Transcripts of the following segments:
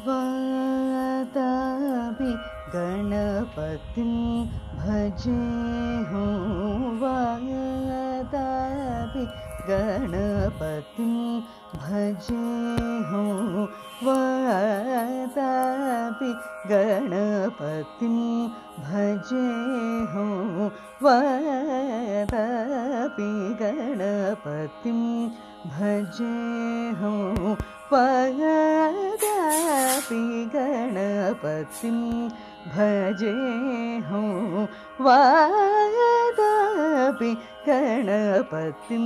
वातापि गणपतिं भजेऽहं वातापि गणपतिं भजेऽहं वातापि गणपतिं भजेऽहं वातापि गणपतिं भजेऽहं वातापि गणपतिं भजेऽहं वातापि गणपतिं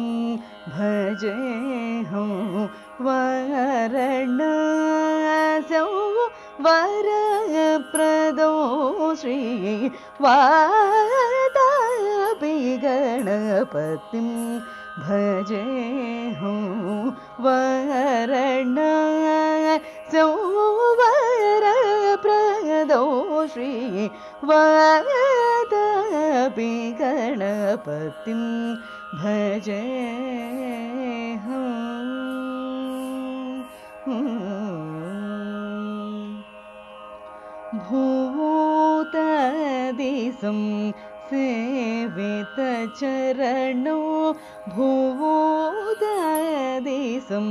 भजेऽहं वाराणस्यौ वरप्रदो श्री वातापि गणपतिं भजेऽहं वाराणस्यौ वरप्रदो श्री वातापि गणपतिं भजेऽहं भूतदिसं सेवितचरणो भूतदिसं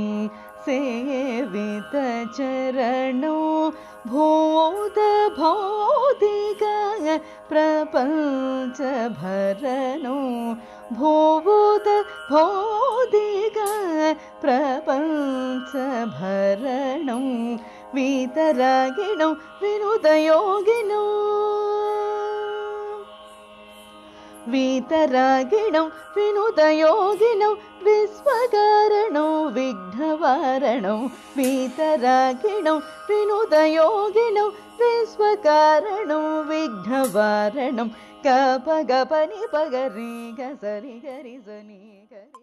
सेवितचरणो भूतभौतिक प्रपञ्चभरणो भूतभौतिक प्रपञ्चभरणो वीतरागिणो विनुतयोगिनो वीतरागिणो विनुतयोगिनो विश्वकारणो विघ्नवारणो वीतरागिणो विनुतयोगिनो विश्वकारणो विघ्नवारणो कप गपनि पगरि गसरि गरि सनि